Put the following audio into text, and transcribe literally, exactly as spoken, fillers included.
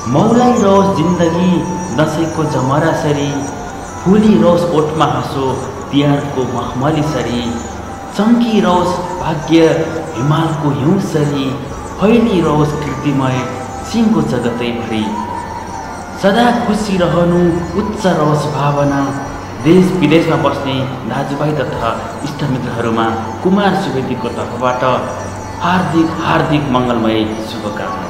मौलाई रहोस् जिन्दगी दसैँको जमरासरी, फुली रहोस् ओठमा हाँसो तिहारको मखमली सरी, चम्की रहोस् भाग्य हिमालको हिउँसरी, फैली रहोस् कृतिमय सिंहको जगतैभरि। सदा खुसी रहनु उच्च रहोस् भावना, देश विदेशमा बस्ने दाजुभाइ तथा इष्टमित्रहरूमा कुमार सुवेदीको तर्फबाट हार्दिक हार्दिक मङ्गलमय शुभकामना।